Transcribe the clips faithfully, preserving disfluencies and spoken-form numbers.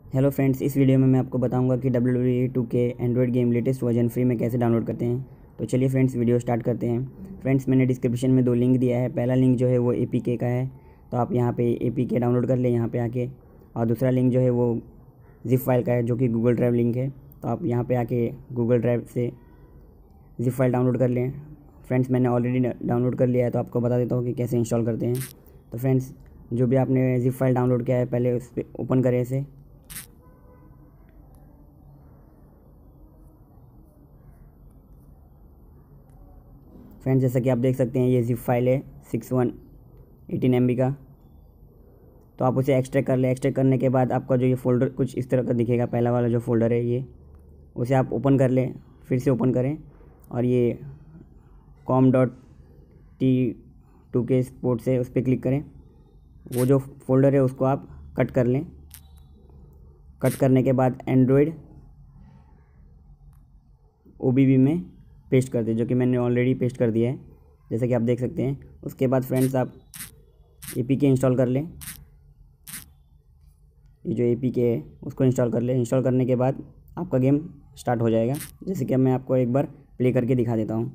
Hello friends, इस video में मैं आपको बताऊंगा कि W W E two K android game latest version free में कैसे डाउनलोड करते हैं। तो चलिए फ्रेंड्स, वीडियो स्टार्ट करते हैं। फ्रेंड्स, मैंने डिस्क्रिप्शन में दो लिंक दिया है। पहला लिंक जो है वो ए पी के का है, तो आप यहाँ पे ए पी के डाउनलोड कर लें यहाँ पे आके। और दूसरा लिंक जो है वो जिप फाइल का है, जो कि गूगल ड्राइव लिंक है। तो आप यहाँ पर आके गूगल ड्राइव से जिप फाइल डाउनलोड कर लें। फ्रेंड्स, मैंने ऑलरेडी डाउनलोड कर लिया है, तो आपको बता देता हूँ कि कैसे इंस्टॉल करते हैं। तो फ्रेंड्स, जो भी आपने जिप फाइल डाउनलोड किया है, पहले उस पर ओपन करें इसे। फ्रेंड्स, जैसा कि आप देख सकते हैं, ये जिप फाइल है six one eighteen M B का। तो आप उसे एक्सट्रैक्ट कर लें। एक्सट्रैक्ट करने के बाद आपका जो ये फ़ोल्डर कुछ इस तरह का दिखेगा। पहला वाला जो फ़ोल्डर है ये, उसे आप ओपन कर लें, फिर से ओपन करें और ये com dot T two K sports है, उस पर क्लिक करें। वो जो फ़ोल्डर है उसको आप कट कर लें। कट करने के बाद एंड्रॉयड ओ बी बी में पेस्ट कर दें, जो कि मैंने ऑलरेडी पेस्ट कर दिया है, जैसा कि आप देख सकते हैं। उसके बाद फ्रेंड्स, आप ए पी के इंस्टॉल कर लें। ये जो ए पी के है उसको इंस्टॉल कर लें। इंस्टॉल करने के बाद आपका गेम स्टार्ट हो जाएगा। जैसे कि अब मैं आपको एक बार प्ले करके दिखा देता हूँ।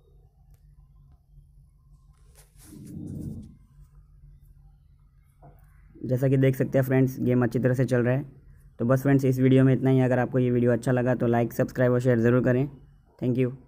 जैसा कि देख सकते हैं फ्रेंड्स, गेम अच्छी तरह से चल रहा है। तो बस फ्रेंड्स, इस वीडियो में इतना ही। अगर आपको ये वीडियो अच्छा लगा तो लाइक, सब्सक्राइब और शेयर ज़रूर करें। Thank you.